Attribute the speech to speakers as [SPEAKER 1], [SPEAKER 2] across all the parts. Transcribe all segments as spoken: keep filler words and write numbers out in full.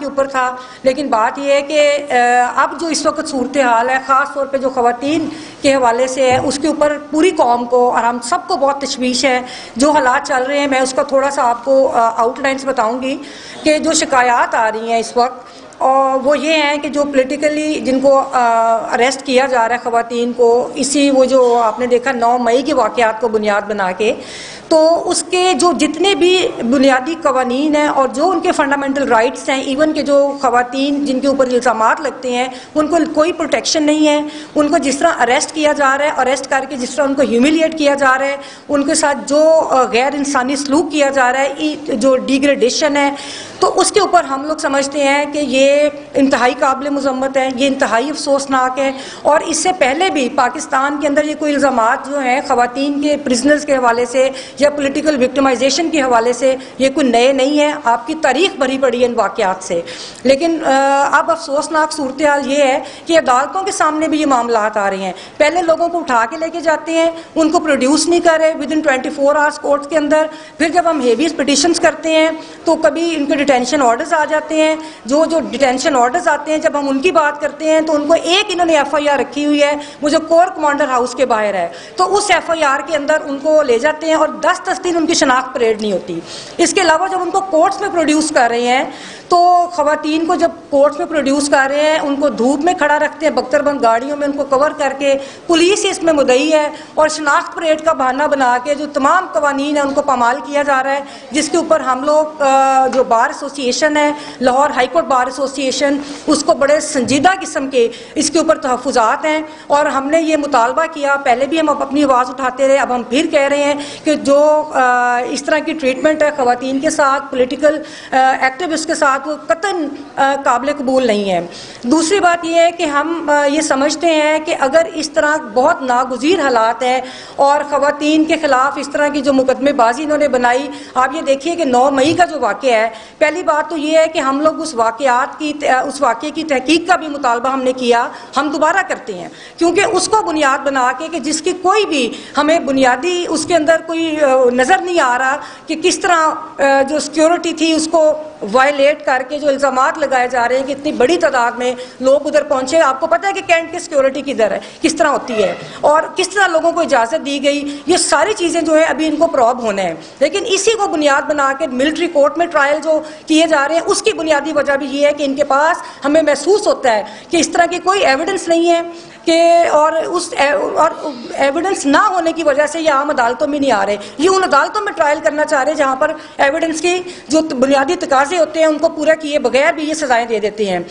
[SPEAKER 1] के ऊपर था। लेकिन बात यह है कि अब जो इस वक्त सूरत हाल है, ख़ास तौर पे जो ख़वातीन के हवाले से है, उसके ऊपर पूरी कौम को और हम सबको बहुत तशवीश है। जो हालात चल रहे हैं मैं उसका थोड़ा सा आपको आउटलाइंस बताऊंगी कि जो शिकायत आ रही हैं इस वक्त, और वो ये हैं कि जो पॉलिटिकली जिनको अरेस्ट किया जा रहा है ख़वातीन को, इसी वो जो आपने देखा नौ मई के वाक़यात को बुनियाद बना के, तो उसके जो जितने भी बुनियादी कवानीन हैं और जो उनके फंडामेंटल राइट्स हैं, इवन के जो ख़वातीन जिनके ऊपर इल्ज़ामात लगते हैं उनको कोई प्रोटेक्शन नहीं है। उनको जिस तरह अरेस्ट किया जा रहा है, अरेस्ट करके जिस तरह उनको ह्यूमिलिएट किया जा रहा है, उनके साथ जो गैर इंसानी सलूक किया जा रहा है, जो डिग्रेडेशन है, तो उसके ऊपर हम लोग समझते हैं कि ये इंतहाई काबिल मज़म्मत है, ये इंतहाई अफसोसनाक है। और इससे पहले भी पाकिस्तान के अंदर ये कोई इल्ज़ामात जो हैं ख़वातीन के प्रिजनर्स के हवाले से या पॉलिटिकल विक्टिमाइजेशन के हवाले से, ये कोई नए नहीं है, आपकी तारीख भरी पड़ी है इन वाक़यात से। लेकिन अब अफसोसनाक सूरत हाल ये है कि अदालतों के सामने भी ये मामला आ रहे हैं। पहले लोगों को उठा के लेके जाते हैं, उनको प्रोड्यूस नहीं कर रहे within twenty four hours court के अंदर। फिर जब हम हेवियस पिटिशंस करते हैं तो कभी इनके डिटेंशन ऑर्डर्स आ जाते हैं। जो जो डिटेंशन ऑर्डर्स आते हैं, जब हम उनकी बात करते हैं तो उनको एक इन्होंने एफ आई आर रखी हुई है, वो जो कोर कमांडर हाउस के बाहर है, तो उस एफ आई आर के अंदर उनको ले जाते हैं और दस दस दिन उनकी शनाख्त परेड नहीं होती। इसके अलावा जब उनको कोर्ट्स में प्रोड्यूस कर रहे हैं तो ख़वातीन को जब कोर्ट्स में प्रोड्यूस कर रहे हैं, उनको धूप में खड़ा रखते हैं, बख्तरबंद गाड़ियों में उनको कवर करके, पुलिस इसमें मुद्दई है, और शनाख्त परेड का बहाना बना के जो तमाम कवानीन है उनको पामाल किया जा रहा है, जिसके ऊपर हम लोग जो बार एसोसिएशन है, Lahore high court bar association, उसको बड़े संजीदा किस्म के इसके ऊपर तहफ़्फ़ुज़ात हैं। और हमने ये मुतालबा किया, पहले भी हम अपनी आवाज़ उठाते रहे, अब हम फिर कह रहे हैं कि जो इस तरह की ट्रीटमेंट है ख़वातीन के साथ, पॉलिटिकल एक्टिविस्ट के साथ, वो कतन काबिल कबूल नहीं है। दूसरी बात यह है कि हम ये समझते हैं कि अगर इस तरह बहुत नागुज़ीर हालात हैं और ख़वातीन के ख़िलाफ़ इस तरह की जो मुकदमेबाजी इन्होंने बनाई, आप ये देखिए कि नौ मई का जो वाक़या है, पहली बात तो ये है कि हम लोग उस वाक़यात की उस वाक़े की तहकीक का भी मुतालबा हमने किया, हम दोबारा करते हैं, क्योंकि उसको बुनियाद बना के कि जिसकी कोई भी हमें बुनियादी उसके अंदर कोई नज़र नहीं आ रहा कि किस तरह जो सिक्योरिटी थी उसको वायलेट करके जो इल्ज़ामात लगाए जा रहे हैं कि इतनी बड़ी तादाद में लोग उधर पहुंचे। आपको पता है कि कैंट की सिक्योरिटी किधर है, किस तरह होती है, और किस तरह लोगों को इजाज़त दी गई, ये सारी चीज़ें जो है अभी इनको प्रोब होने हैं। लेकिन इसी को बुनियाद बना के मिलिट्री कोर्ट में ट्रायल जो किए जा रहे हैं, उसकी बुनियादी वजह भी ये है कि इनके पास हमें महसूस होता है कि इस तरह की कोई एविडेंस नहीं है कि, और उस ए, और एविडेंस ना होने की वजह से ये आम अदालतों में नहीं आ रहे। ये उन अदालतों में ट्रायल करना चाह रहे हैं जहाँ पर एविडेंस की जो बुनियादी तकाजे होते हैं उनको पूरा किए बगैर भी ये सजाएं दे देते हैं।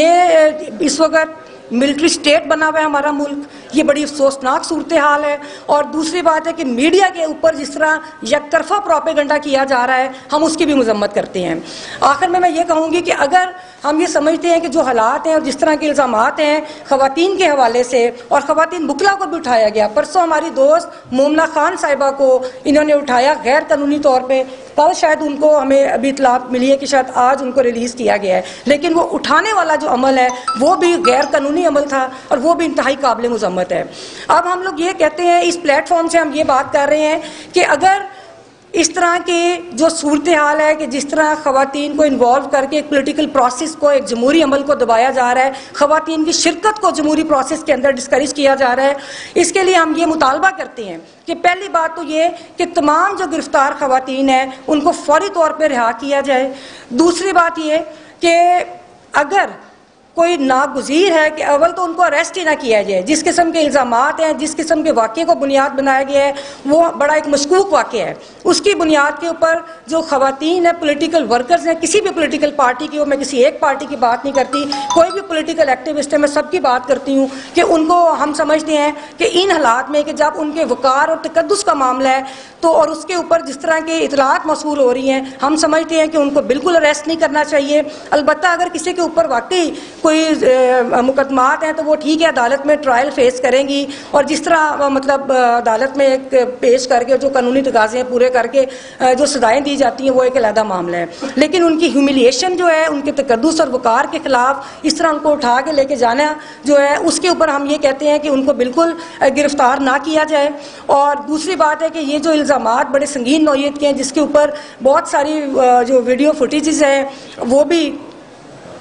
[SPEAKER 1] ये इस वक्त मिलिट्री स्टेट बना हुआ है हमारा मुल्क, ये बड़ी अफसोसनाक सूरत हाल है। और दूसरी बात है कि मीडिया के ऊपर जिस तरह यकतरफा प्रोपेगेंडा किया जा रहा है, हम उसकी भी मजम्मत करते हैं। आखिर में मैं ये कहूँगी कि अगर हम ये समझते हैं कि जो हालात हैं और जिस तरह के इल्ज़ामात हैं ख़वातीन के हवाले से, और ख़वातीन बुकला को भी उठाया गया, परसों हमारी दोस्त मोमना खान साहिबा को इन्होंने उठाया गैर कानूनी तौर पर, कल शायद उनको हमें अभी इतला मिली है कि शायद आज उनको रिलीज़ किया गया है, लेकिन वो उठाने वाला जो अमल है वो भी गैर कानूनी अमल था और वो भी इंतहाई काबिल मज़म्मत है। अब हम लोग ये कहते हैं, इस प्लेटफॉर्म से हम ये बात कर रहे हैं कि अगर इस तरह के जो सूरत हाल है कि जिस तरह ख़वातीन को इन्वॉल्व करके एक पॉलिटिकल प्रोसेस को, एक जमहूरी अमल को दबाया जा रहा है, ख़वातीन की शिरकत को जमहूरी प्रोसेस के अंदर डिस्करेज किया जा रहा है, इसके लिए हम ये मुतालबा करते हैं कि पहली बात तो ये कि तमाम जो गिरफ्तार ख़वातीन हैं उनको फौरी तौर पर रिहा किया जाए। दूसरी बात ये कि अगर कोई नागुज़ीर है कि अव्वल तो उनको अरेस्ट ही ना किया जाए। जिस किस्म के इल्ज़ामात हैं, जिस किस्म के वाक़े को बुनियाद बनाया गया है, वो बड़ा एक मशकूक वाक़े है। उसकी बुनियाद के ऊपर जो ख़वातीन है, पॉलिटिकल वर्कर्स हैं, किसी भी पॉलिटिकल पार्टी की हो, मैं किसी एक पार्टी की बात नहीं करती, कोई भी पॉलिटिकल एक्टिविस्ट है, मैं सबकी बात करती हूँ कि उनको हम समझते हैं कि इन हालात में कि जब उनके वक़ार और तकद्दुस का मामला है तो, और उसके ऊपर जिस तरह की इतलात मौसूल हो रही हैं, हम समझते हैं कि उनको बिल्कुल अरेस्ट नहीं करना चाहिए। अलबत्ता अगर किसी के ऊपर वाकई कोई मुकदमात हैं तो वो ठीक है, अदालत में ट्रायल फेस करेंगी, और जिस तरह मतलब अदालत में एक पेश करके जो कानूनी तकाज़े हैं पूरे करके जो सजाएं दी जाती हैं वो एक अलग मामला है। लेकिन उनकी ह्यूमिलिएशन जो है, उनके तकद्दुस और वक़ार के ख़िलाफ़ इस तरह उनको उठा के लेके जाना जो है, उसके ऊपर हम ये कहते हैं कि उनको बिल्कुल गिरफ़्तार ना किया जाए। और दूसरी बात है कि ये जो इल्ज़ामात बड़े संगीन नौइयत के हैं, जिसके ऊपर बहुत सारी जो वीडियो फुटेजेस हैं वो भी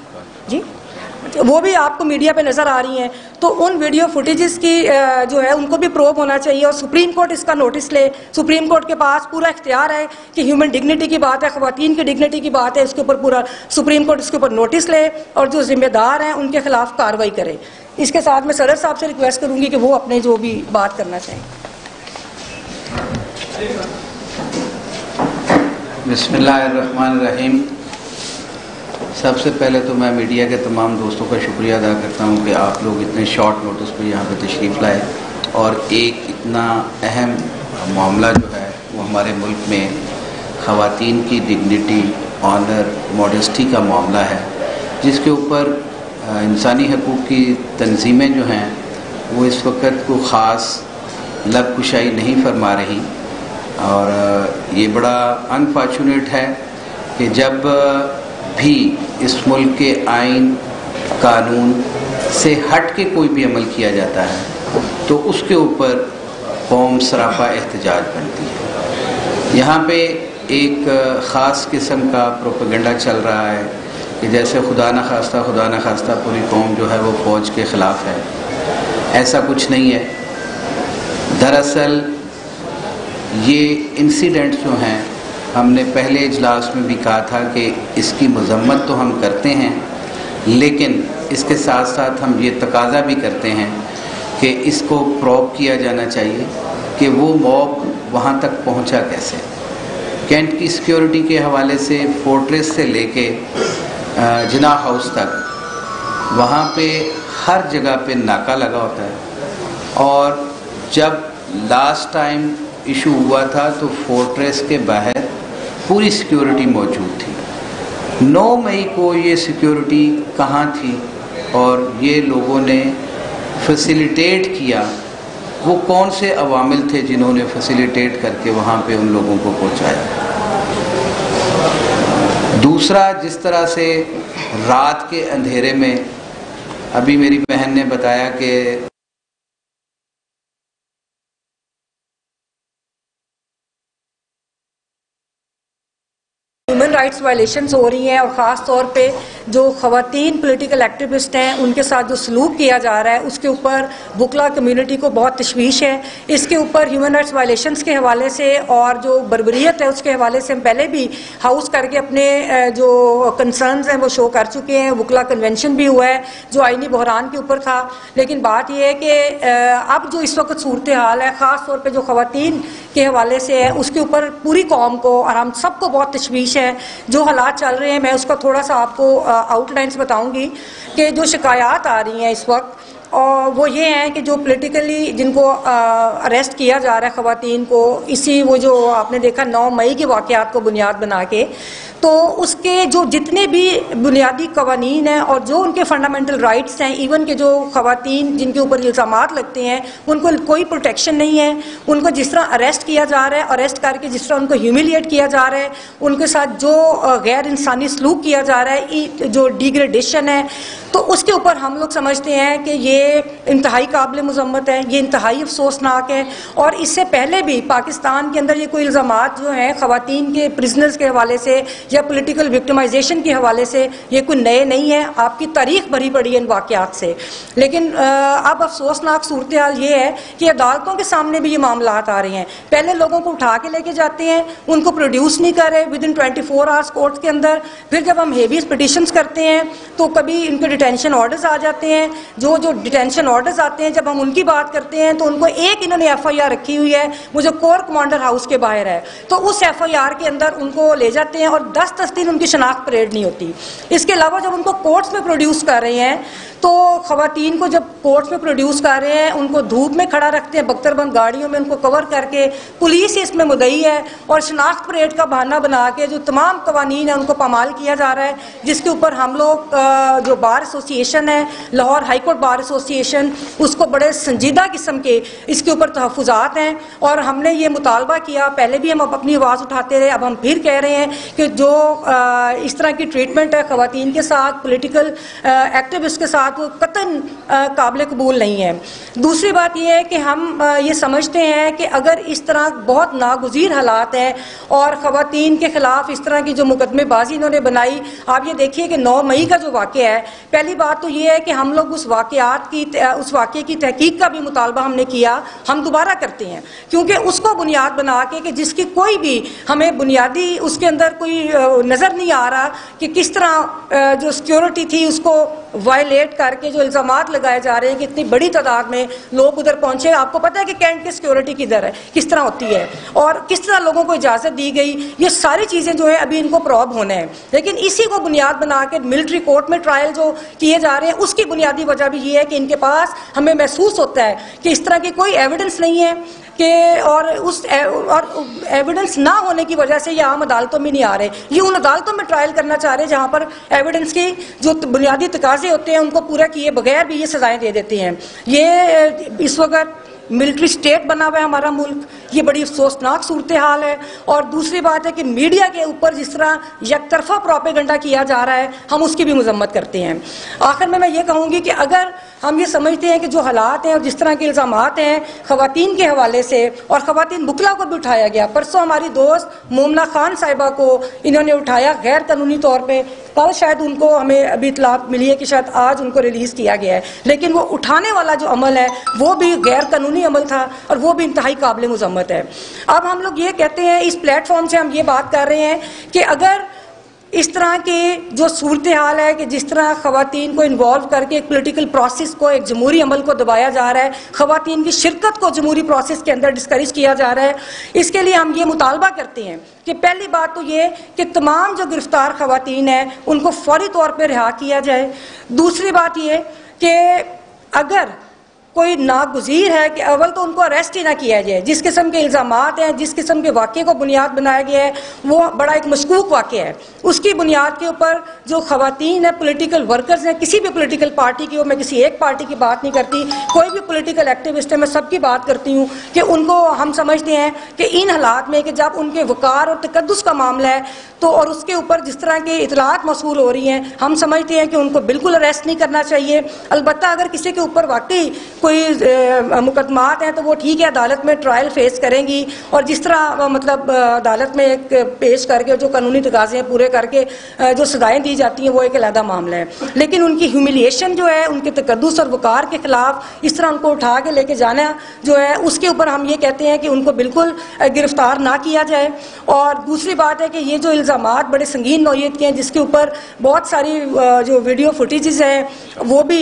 [SPEAKER 1] वो भी आपको मीडिया पे नज़र आ रही हैं। तो उन वीडियो फुटेजेस की जो है उनको भी प्रोब होना चाहिए और सुप्रीम कोर्ट इसका नोटिस ले। सुप्रीम कोर्ट के पास पूरा इख्तियार है कि ह्यूमन डिग्निटी की बात है, ख़वातीन की डिग्निटी की बात है, इसके ऊपर पूरा सुप्रीम कोर्ट इसके ऊपर नोटिस ले और जो जिम्मेदार हैं उनके खिलाफ कार्रवाई करे। इसके साथ मैं सदर साहब से रिक्वेस्ट करूँगी कि वो अपने जो भी बात करना चाहें।
[SPEAKER 2] बिस्मिल्लाहिर्रहमानिर्रहीम। सबसे पहले तो मैं मीडिया के तमाम दोस्तों का शुक्रिया अदा करता हूँ कि आप लोग इतने शॉर्ट नोटिस पर यहाँ पे तशरीफ़ लाए और एक इतना अहम मामला जो है वो हमारे मुल्क में ख़वातीन की डिग्निटी, ऑनर, मॉडेस्टी का मामला है, जिसके ऊपर इंसानी हकूक़ की तंजीमें जो हैं वो इस वक्त को ख़ास लब कुशाई नहीं फरमा रही। और ये बड़ा अनफॉर्चुनेट है कि जब भी इस मुल्क के आइन कानून से हट के कोई भी अमल किया जाता है तो उसके ऊपर कौम सरापा एहतजाज बनती है। यहाँ पे एक ख़ास किस्म का प्रोपेगेंडा चल रहा है कि जैसे खुदा न खास्ता खुदा न खास्ता पूरी कौम जो है वो फ़ौज के ख़िलाफ़ है। ऐसा कुछ नहीं है। दरअसल ये इंसिडेंट्स जो हैं, हमने पहले इजलास में भी कहा था कि इसकी मज़म्मत तो हम करते हैं, लेकिन इसके साथ साथ हम ये तकाज़ा भी करते हैं कि इसको प्रोब किया जाना चाहिए कि वो मॉब वहाँ तक पहुँचा कैसे। कैंट की सिक्योरिटी के हवाले से फोर्ट्रेस से लेके जिनाह हाउस तक वहाँ पे हर जगह पे नाका लगा होता है और जब लास्ट टाइम इशू हुआ था तो फोर्ट्रेस के बाहर पूरी सिक्योरिटी मौजूद थी। नौ मई को ये सिक्योरिटी कहाँ थी और ये लोगों ने फैसिलिटेट किया, वो कौन से अवामिल थे जिन्होंने फैसिलिटेट करके वहाँ पे उन लोगों को पहुँचाया। दूसरा, जिस तरह से रात के अंधेरे में, अभी मेरी बहन ने बताया कि
[SPEAKER 1] ह्यूमन राइट्स वायलेशंस हो रही हैं और ख़ास तौर पे जो ख़वातीन पॉलिटिकल एक्टिविस्ट हैं उनके साथ जो सलूक किया जा रहा है उसके ऊपर बुकला कम्युनिटी को बहुत तशवीश है। इसके ऊपर ह्यूमन राइट्स वायलेशंस के हवाले से और जो बर्बरियत है उसके हवाले से हम पहले भी हाउस करके अपने जो कंसर्न्स हैं वो शो कर चुके हैं। बुकला कन्वेंशन भी हुआ है जो आइनी बहरान के ऊपर था। लेकिन बात यह है कि अब जो इस वक्त सूरत हाल है ख़ास तौर पर जो ख़वातीन के हवाले से है उसके ऊपर पूरी कौम को और हम सबको बहुत तशवीश है। जो हालात चल रहे हैं मैं उसका थोड़ा सा आपको आउटलाइंस बताऊंगी कि जो शिकायत आ रही हैं इस वक्त और वो ये हैं कि जो पॉलिटिकली जिनको अरेस्ट किया जा रहा है ख़वातीन को, इसी वो जो आपने देखा नौ मई के वाक़यात को बुनियाद बना के, तो उसके जो जितने भी बुनियादी कवानीन हैं और जो उनके फंडामेंटल राइट्स हैं, इवन के जो ख़वातीन जिनके ऊपर इल्ज़ामात लगते हैं उनको कोई प्रोटेक्शन नहीं है। उनको जिस तरह अरेस्ट किया जा रहा है, अरेस्ट करके जिस तरह उनको ह्यूमिलिएट किया जा रहा है, उनके साथ जो गैर इंसानी सलूक किया जा रहा है, जो डिग्रेडेशन है, तो उसके ऊपर हम लोग समझते हैं कि ये इंतहाई काबिल मज़म्मत है, ये इंतहाई अफसोसनाक है। और इससे पहले भी पाकिस्तान के अंदर ये कोई इल्ज़ामात जो हैं ख़वातीन के प्रिजनर्स के हवाले से या पॉलिटिकल विक्टिमाइजेशन के हवाले से ये कोई नए नहीं है। आपकी तारीख भरी पड़ी है इन वाक़यात से। लेकिन अब अफसोसनाक सूरत हाल ये है कि अदालतों के सामने भी ये मामला आ रहे हैं। पहले लोगों को उठा के लेके जाते हैं, उनको प्रोड्यूस नहीं कर रहे within twenty four hours court के अंदर। फिर जब हम हेवियस पिटिशंस करते हैं तो कभी इनके डिटेंशन ऑर्डर्स आ जाते हैं। जो जो डिटेंशन ऑर्डर्स आते हैं जब हम उनकी बात करते हैं तो उनको एक इन्होंने एफ आई आर रखी हुई है वो जो कोर कमांडर हाउस के बाहर है, तो उस एफ आई आर के अंदर उनको ले जाते हैं और दस दस दिन उनकी शनाख्त परेड नहीं होती। इसके अलावा जब उनको कोर्ट्स में प्रोड्यूस कर रहे हैं तो ख़वातीन को जब कोर्ट्स में प्रोड्यूस कर रहे हैं उनको धूप में खड़ा रखते हैं, बख्तरबंद गाड़ियों में उनको कवर करके। पुलिस इसमें मुद्दई है और शनाख्त परेड का बहाना बना के जो तमाम कवानीन है उनको पामाल किया जा रहा है, जिसके ऊपर हम लोग जो बार एसोसिएशन है, Lahore high court bar association, उसको बड़े संजीदा किस्म के इसके ऊपर तहफ़्फ़ुज़ात हैं। और हमने ये मुतालबा किया, पहले भी हम अपनी आवाज़ उठाते रहे, अब हम फिर कह रहे हैं कि जो इस तरह की ट्रीटमेंट है ख़वातीन के साथ, पॉलिटिकल एक्टिविस्ट के साथ, वो कतन काबिल कबूल नहीं है। दूसरी बात यह है कि हम ये समझते हैं कि अगर इस तरह बहुत नागुज़ीर हालात हैं और ख़वातीन के ख़िलाफ़ इस तरह की जो मुकदमेबाजी इन्होंने बनाई, आप ये देखिए कि नौ मई का जो वाक़या है, पहली बात तो ये है कि हम लोग उस वाक़यात की उस वाक़े की तहकीक का भी मुतालबा हमने किया, हम दोबारा करते हैं, क्योंकि उसको बुनियाद बना के कि जिसकी कोई भी हमें बुनियादी उसके अंदर कोई नज़र नहीं आ रहा कि किस तरह जो सिक्योरिटी थी उसको वायलेट करके जो इल्ज़ामात लगाए जा रहे हैं कि इतनी बड़ी तादाद में लोग उधर पहुंचे। आपको पता है कि कैंट की सिक्योरिटी किधर है, किस तरह होती है और किस तरह लोगों को इजाज़त दी गई, ये सारी चीज़ें जो है अभी इनको प्रोब होने हैं। लेकिन इसी को बुनियाद बना के मिलिट्री कोर्ट में ट्रायल जो किए जा रहे हैं उसकी बुनियादी वजह भी ये है कि इनके पास हमें महसूस होता है कि इस तरह की कोई एविडेंस नहीं है कि और उस और एविडेंस ना होने की वजह से ये आम अदालतों में नहीं आ रहे। ये उन अदालतों में ट्रायल करना चाह रहे हैं जहाँ पर एविडेंस की जो बुनियादी तकाजे होते हैं उनको पूरा किए बगैर भी ये सजाएं दे देते हैं। ये इस वक्त मिलिट्री स्टेट बना हुआ है हमारा मुल्क, ये बड़ी अफसोसनाक सूरत हाल है। और दूसरी बात है कि मीडिया के ऊपर जिस तरह यकतरफा प्रोपेगेंडा किया जा रहा है हम उसकी भी मजम्मत करते हैं। आखिर में मैं ये कहूँगी कि अगर हम ये समझते हैं कि जो हालात हैं और जिस तरह के इल्ज़ामात हैं ख़वातीन के हवाले से और ख़वातीन बुकला को भी उठाया गया, परसों हमारी दोस्त मोमना खान साहिबा को इन्होंने उठाया गैर कानूनी तौर पर, कल शायद उनको हमें अभी इतला मिली है कि शायद आज उनको रिलीज़ किया गया है, लेकिन वो उठाने वाला जो अमल है वो भी गैर कानूनी अमल था और वो भी इंतहाई काबिल मुज़म्मत है। अब हम लोग ये कहते हैं, इस प्लेटफॉर्म से हम ये बात कर रहे हैं कि अगर इस तरह के जो सूरत हाल है कि जिस तरह ख़वातीन को इन्वॉल्व करके एक पॉलिटिकल प्रोसेस को, एक जमहूरी अमल को दबाया जा रहा है, ख़वातीन की शिरकत को जमहूरी प्रोसेस के अंदर डिस्करेज किया जा रहा है, इसके लिए हम ये मुतालबा करते हैं कि पहली बात तो ये कि तमाम जो गिरफ्तार ख़वातीन हैं उनको फौरी तौर पर रिहा किया जाए। दूसरी बात ये कि अगर कोई नागुज़ीर है कि अव्वल तो उनको अरेस्ट ही ना किया जाए। जिस किस्म के इल्ज़ामात हैं, जिस किस्म के वाक़े को बुनियाद बनाया गया है वो बड़ा एक मशकूक वाक़े है। उसकी बुनियाद के ऊपर जो ख़वातीन है, पॉलिटिकल वर्कर्स हैं, किसी भी पॉलिटिकल पार्टी की हो, मैं किसी एक पार्टी की बात नहीं करती, कोई भी पॉलिटिकल एक्टिविस्ट है, मैं सबकी बात करती हूँ कि उनको हम समझते हैं कि इन हालात में कि जब उनके वक़ार और तकद्दुस का मामला है तो और उसके ऊपर जिस तरह की इतलात मौसूल हो रही हैं, हम समझते हैं कि उनको बिल्कुल अरेस्ट नहीं करना चाहिए। अलबत्ता अगर किसी के ऊपर वाकई कोई मुकदमात हैं तो वो ठीक है, अदालत में ट्रायल फेस करेंगी और जिस तरह मतलब अदालत में एक पेश करके जो कानूनी तकाज़े हैं पूरे करके जो सजाएं दी जाती हैं वो एक अलग मामला है। लेकिन उनकी ह्यूमिलिएशन जो है, उनके तकद्दुस और वक़ार के खिलाफ इस तरह उनको उठा के लेके जाना जो है, उसके ऊपर हम ये कहते हैं कि उनको बिल्कुल गिरफ्तार ना किया जाए। और दूसरी बात है कि ये जो इल्ज़ामात बड़े संगीन नौइयत के हैं, जिसके ऊपर बहुत सारी जो वीडियो फुटेजेस हैं वो भी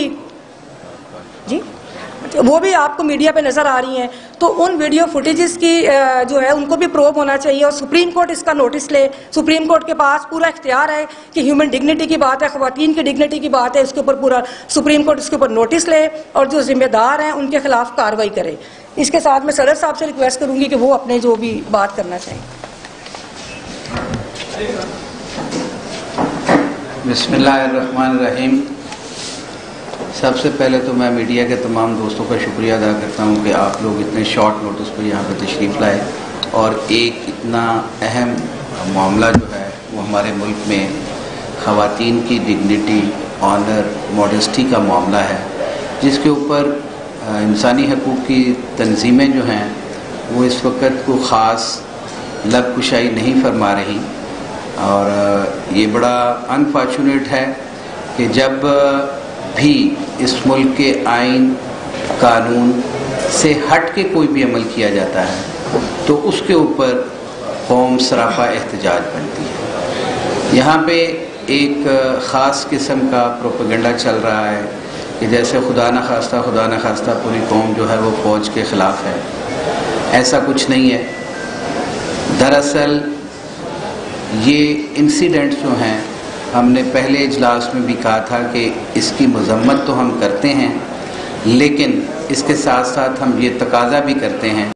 [SPEAKER 1] जी वो भी आपको मीडिया पे नज़र आ रही हैं, तो उन वीडियो फुटेजेस की जो है उनको भी प्रोब होना चाहिए और सुप्रीम कोर्ट इसका नोटिस ले। सुप्रीम कोर्ट के पास पूरा इख्तियार है कि ह्यूमन डिग्निटी की बात है, ख़वातीन की डिग्निटी की बात है, इसके ऊपर पूरा सुप्रीम कोर्ट इसके ऊपर नोटिस ले और जो जिम्मेदार हैं उनके खिलाफ कार्रवाई करे। इसके साथ मैं सदर साहब से रिक्वेस्ट करूँगी कि वो अपने जो भी बात करना चाहिए।
[SPEAKER 2] बिस्मिल्लाहिर्रहमानिर्रहीम। सबसे पहले तो मैं मीडिया के तमाम दोस्तों का शुक्रिया अदा करता हूँ कि आप लोग इतने शॉर्ट नोटिस पर यहाँ पर तशरीफ़ लाए और एक इतना अहम मामला जो है वो हमारे मुल्क में ख़वातीन की डिग्निटी, ऑनर, मॉडेस्टी का मामला है, जिसके ऊपर इंसानी हकूक़ की तंजीमें जो हैं वो इस वक्त को ख़ास लब कुशाई नहीं फरमा रही। और ये बड़ा अनफॉर्चुनेट है कि जब भी इस मुल्क के आइन कानून से हट के कोई भी अमल किया जाता है तो उसके ऊपर कौम सरापा एहतजाज बनती है। यहाँ पे एक ख़ास किस्म का प्रोपेगेंडा चल रहा है कि जैसे खुदा न खास्ता खुदा न खास्ता पूरी कौम जो है वो फ़ौज के ख़िलाफ़ है। ऐसा कुछ नहीं है। दरअसल ये इंसिडेंट्स जो हैं, हमने पहले इजलास में भी कहा था कि इसकी मज़म्मत तो हम करते हैं, लेकिन इसके साथ साथ हम ये तकाज़ा भी करते हैं